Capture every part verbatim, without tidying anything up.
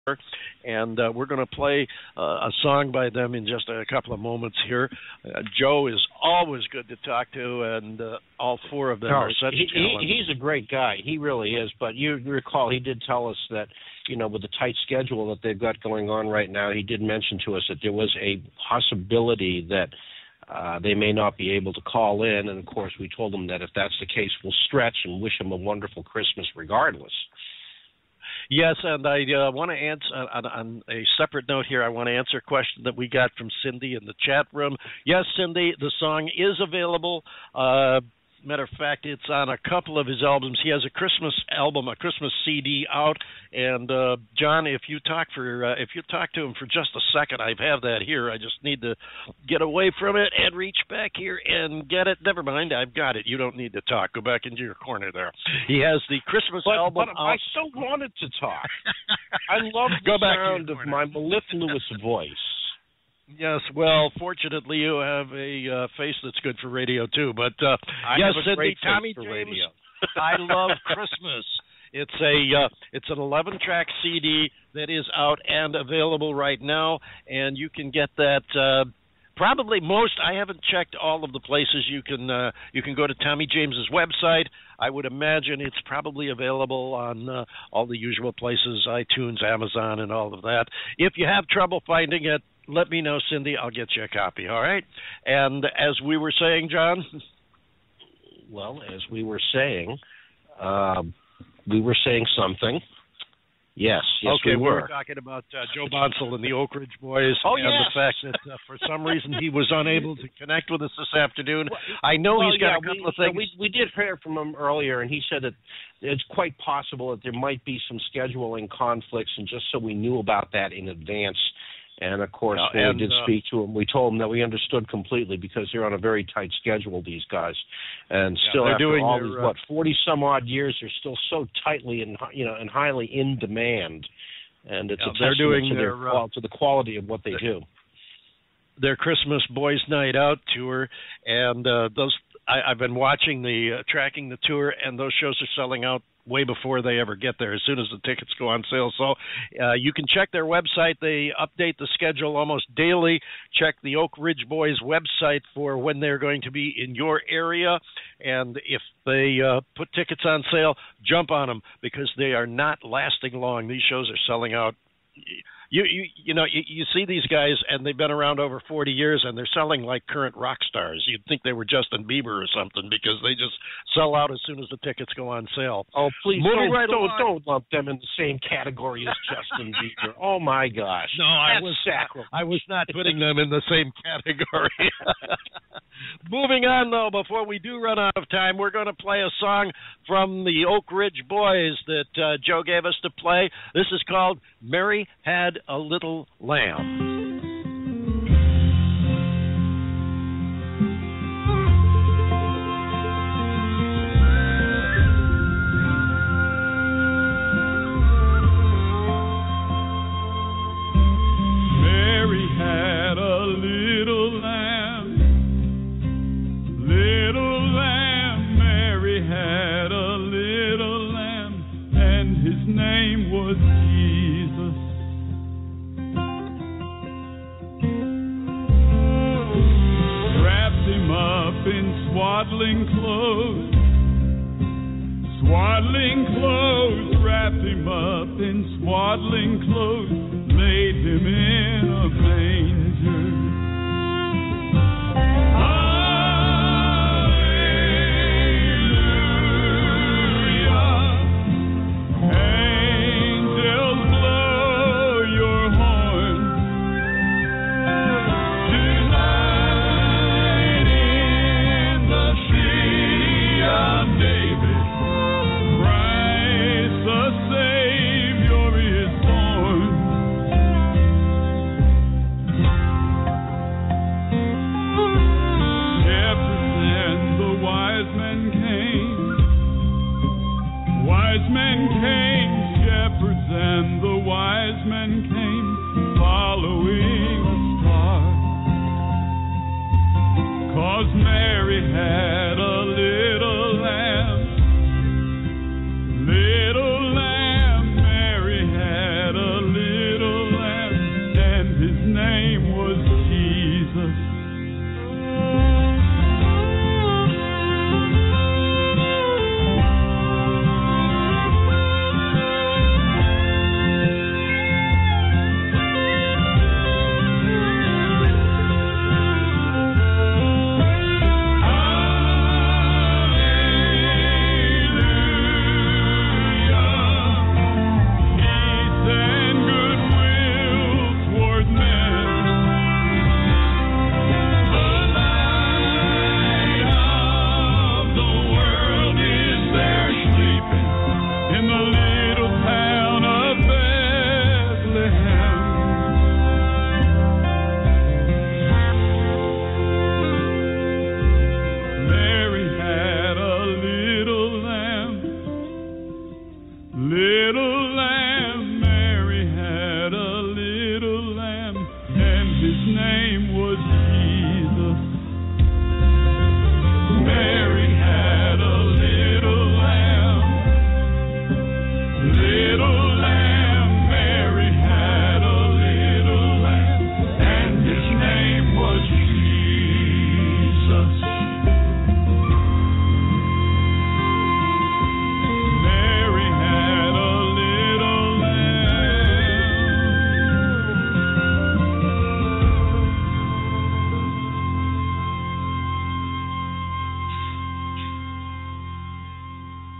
And uh, we're going to play uh, a song by them in just a couple of moments here. Uh, Joe is always good to talk to, and uh, all four of them no, are such he, talent. He, he's a great guy. He really is. But you recall he did tell us that, you know, with the tight schedule that they've got going on right now, he did mention to us that there was a possibility that uh, they may not be able to call in. And, of course, we told them that if that's the case, we'll stretch and wish him a wonderful Christmas regardless. Yes, and I uh, want to answer, on, on a separate note here, I want to answer a question that we got from Cindy in the chat room. Yes, Cindy, the song is available. Uh, matter of fact, it's on a couple of his albums. He has a Christmas album, a Christmas C D out. And, uh, John, if you talk for uh, if you talk to him for just a second, I have that here. I just need to get away from it and reach back here and get it. Never mind, I've got it. You don't need to talk. Go back into your corner there. He has the Christmas but, album but out. I still wanted to talk. I love the Go back sound of my mellifluous voice. Yes, well, fortunately, you have a uh, face that's good for radio, too. But, uh, I yes, have a Cindy, great Tommy face for James, radio. I Love Christmas. It's a uh, it's an eleven track C D that is out and available right now, and you can get that uh, probably most. I haven't checked all of the places you can uh, you can go to Tommy James's website. I would imagine it's probably available on uh, all the usual places, iTunes, Amazon, and all of that. If you have trouble finding it, let me know, Cindy. I'll get you a copy, all right? And as we were saying, John? Well, as we were saying, uh, we were saying something. Yes, yes, okay, we were. were. we were talking about uh, Joe Bonsall and the Oak Ridge Boys oh, and yes. the fact that uh, for some reason he was unable to connect with us this afternoon. Well, I know well, he's got yeah, a couple we, of things. We, we did hear from him earlier, and he said that it's quite possible that there might be some scheduling conflicts, and just so we knew about that in advance. And, of course, yeah, when and, we did uh, speak to him, we told him that we understood completely because they're on a very tight schedule, these guys. And yeah, still, after doing all their, these, uh, what, forty-some-odd years, they're still so tightly and, you know, and highly in demand. And it's yeah, a they're testament doing to, their, their, uh, to the quality of what they do. Their Christmas Boys Night Out tour, and uh, those I, I've been watching the uh, tracking the tour, and those shows are selling out way before they ever get there, as soon as the tickets go on sale. So uh, you can check their website. They update the schedule almost daily. Check the Oak Ridge Boys website for when they're going to be in your area. And if they uh, put tickets on sale, jump on them because they are not lasting long. These shows are selling out. You you you know you, you see these guys and they've been around over forty years and they're selling like current rock stars. You'd think they were Justin Bieber or something because they just sell out as soon as the tickets go on sale. Oh, please Moving don't right don't, along. don't lump them in the same category as Justin Bieber. Oh my gosh! No, I That's was sacrilege. I was not putting them in the same category. Moving on, though, before we do run out of time, we're going to play a song from the Oak Ridge Boys that uh, Joe gave us to play. This is called Mary Had a Little Lamb. Mary had a little lamb, little lamb. Mary had a little lamb, and his name was Jesus. Wrapped him up in swaddling clothes, swaddling clothes. Wrapped him up in swaddling clothes, laid him in a manger.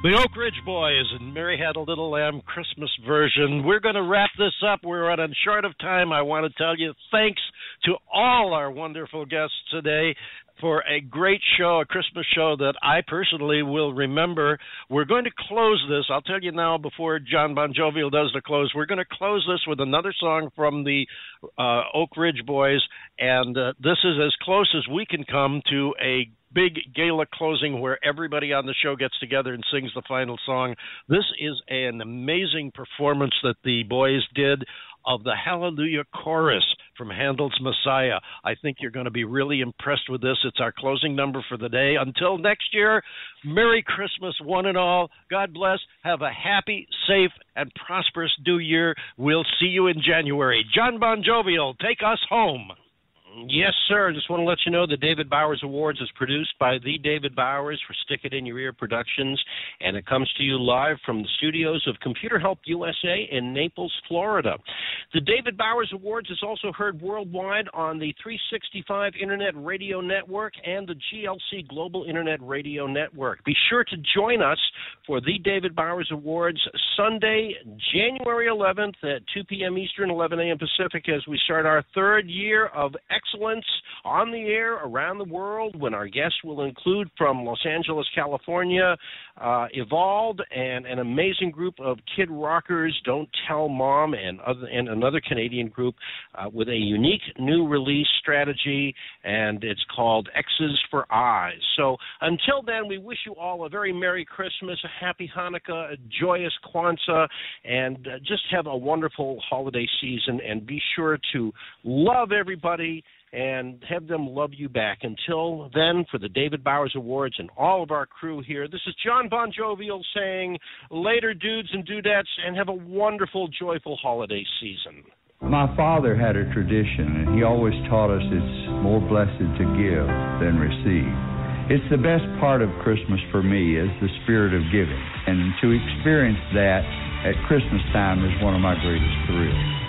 The Oak Ridge Boys and Mary Had a Little Lamb Christmas version. We're going to wrap this up. We're running short of time. I want to tell you thanks to all our wonderful guests today for a great show, a Christmas show that I personally will remember. We're going to close this. I'll tell you now before John Bon Jovial does the close. We're going to close this with another song from the uh, Oak Ridge Boys, and uh, this is as close as we can come to a big gala closing where everybody on the show gets together and sings the final song. This is an amazing performance that the boys did of the Hallelujah Chorus from Handel's Messiah. I think you're going to be really impressed with this. It's our closing number for the day. Until next year, Merry Christmas, one and all. God bless. Have a happy, safe, and prosperous new year. We'll see you in January. John Bon Jovial, take us home. Yes, sir. Just want to let you know the David Bowers Awards is produced by The David Bowers for Stick It In Your Ear Productions, and it comes to you live from the studios of Computer Help U S A in Naples, Florida. The David Bowers Awards is also heard worldwide on the three sixty-five Internet Radio Network and the G L C Global Internet Radio Network. Be sure to join us for The David Bowers Awards Sunday, January eleventh at two p.m. Eastern, eleven a.m. Pacific, as we start our third year of excellence on the air around the world, when our guests will include from Los Angeles, California, uh, Evolved, and an amazing group of kid rockers, Don't Tell Mom, and, other, and another Canadian group uh, with a unique new release strategy, and it's called X's for Eyes. So until then, we wish you all a very Merry Christmas, a Happy Hanukkah, a joyous Kwanzaa, and uh, just have a wonderful holiday season, and be sure to love everybody and have them love you back. Until then, for the David Bowers Awards and all of our crew here, this is John Bon Jovial saying later, dudes and dudettes, and have a wonderful, joyful holiday season. My father had a tradition, and he always taught us it's more blessed to give than receive. It's the best part of Christmas for me is the spirit of giving, and to experience that at Christmas time is one of my greatest thrills.